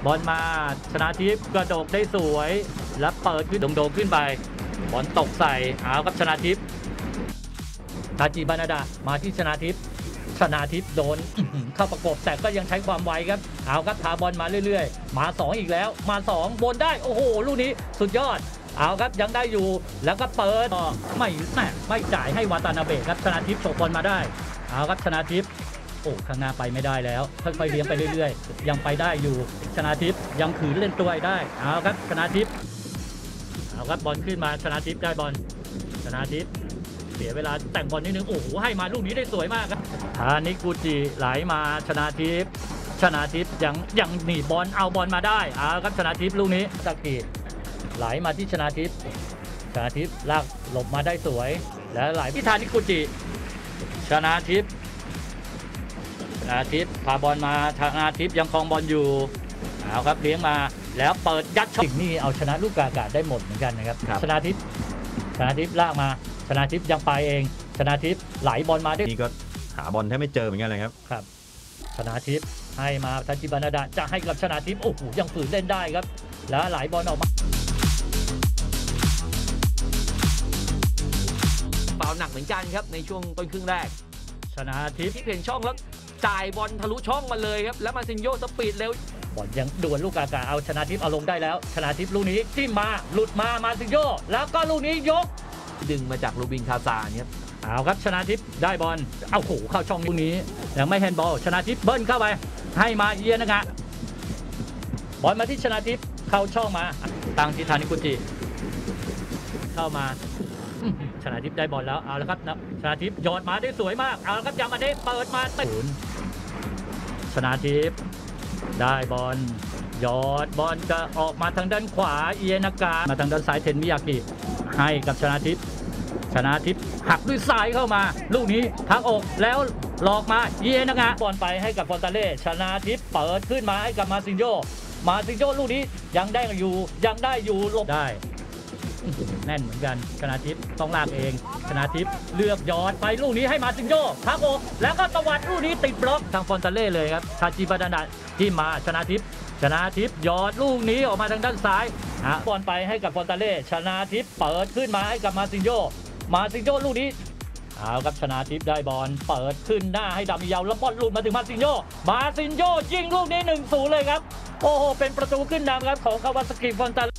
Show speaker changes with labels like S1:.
S1: บอลมาชนาทิพย์กระโดดได้สวยแล้วเปิดขึ้นโด่งๆขึ้นไปบอลตกใส่เอาครับชนาทิพย์ทาจิบานาดะมาที่ชนาทิพย์โดนเข้าประกบแต่ก็ยังใช้ความไวครับเอาครับพาบอลมาเรื่อยๆมา2อีกแล้วมา2บนได้โอ้โหลูกนี้สุดยอดเอาครับยังได้อยู่แล้วก็เปิดไม่จ่ายให้วาตานาเบะครับชนาทิพย์โฉบบอลมาได้เอาครับชนาทิพย์โอ้ข้างหน้าไปไม่ได้แล้วค่อยๆเลี้ยงไปเรื่อยๆยังไปได้อยู่ชนาทิพย์ยังขืนเล่นตัวได้เอาครับชนาทิพย์เอาครับบอลขึ้นมาชนาทิพย์ได้บอลชนาทิพย์เสียเวลาแต่งบอลนิดนึงโอ้โหให้มาลูกนี้ได้สวยมากครับทานิกุจิไหลมาชนาทิพย์ยังหนีบอลเอาบอลมาได้เอาครับชนาทิพย์ลูกนี้สักทีไหลมาที่ชนาทิพย์ลากหลบมาได้สวยแล้วไหลที่ทานิกุจิชนาทิพย์พาบอลมาชนาทิพย์ยังครองบอลอยู่เอาครับเลี้ยงมาแล้วเปิดยัดช็อตนี่เอาชนะลูกกากาได้หมดเหมือนกันนะครับชนาทิพย์ลากมาชนาทิพย์ยังไปเองชนาทิพย์ไหลบอลมาได้
S2: นี่ก็หาบอลแทบไม่เจอเหมือนกันเลยครับ
S1: ชนาทิพย์ให้มาทาจิบานาดะจะให้กับชนาทิพย์โอ้โหยังฝืนเล่นได้ครับแล้วไหลบอลออกมา
S3: ฟาวล์หนักเหมือนกันครับในช่วงต้นครึ่งแรก
S1: ชนาทิพย์
S3: ที่เพ่นช่องแล้วจ่ายบอลทะลุช่องมาเลยครับแล้วมาซินโยสปีดเร็ว
S1: บอลยังด่วนลูกกากาเอาชนาทิพย์เอาลงได้แล้วชนาทิพย์ลูกนี้จิ้มมาหลุดมาซินโยแล้วก็ลูกนี้ยก
S3: ดึงมาจากลูบินคาซาเนี่ย
S1: เอาครับชนาทิพย์ได้บอลเอาโขเข้าช่องลูกนี้ยังไม่แฮนด์บอลชนาทิพย์เบิ้ลเข้าไปให้มาเอียนะบอลมาที่ชนาทิพย์เข้าช่องมาตั้งที่ทานิกุจิเข้ามาชนาทิพย์ได้บอลแล้วเอาละครับชนาทิพย์ยอดมาได้สวยมากเอาละครับยามาเดเปิดมาติดชนาทิพย์ได้บอลยอดบอลจะออกมาทางด้านขวาเอียนากามาทางด้านซ้ายเทนมิยากิให้กับชนาทิพย์หักด้วยซ้ายเข้ามาลูกนี้ทางอกแล้วหลอกมาเอียนากาบอลไปให้กับฟอนตาเล่ชนาทิพย์เปิดขึ้นมาให้กับมาซินโยลูกนี้ยังได้อยู่หลบได้แน่นเหมือนกันชนาทิพย์ต้องลากเองชนาทิพย์เลือกยอดไปลูกนี้ให้มาซินโยทางอกแล้วก็ตวัดลูกนี้ติดบล็อกทางฟอนตาเล่เลยครับทาจิบานาดะที่มาชนาทิพย์ยอดลูกนี้ออกมาทางด้านซ้ายบอลไปให้กับฟอนตาเล่ชนาทิพย์เปิดขึ้นมาให้กับมาซินโยลูกนี้เอาครับชนาทิพย์ได้บอลเปิดขึ้นหน้าให้ดำยาวแล้วบอลหลุดมาถึงมาซินโยยิงลูกนี้ 1-0 เลยครับโอ้โหเป็นประตูขึ้นนำครับของคาวาซากิฟอนตา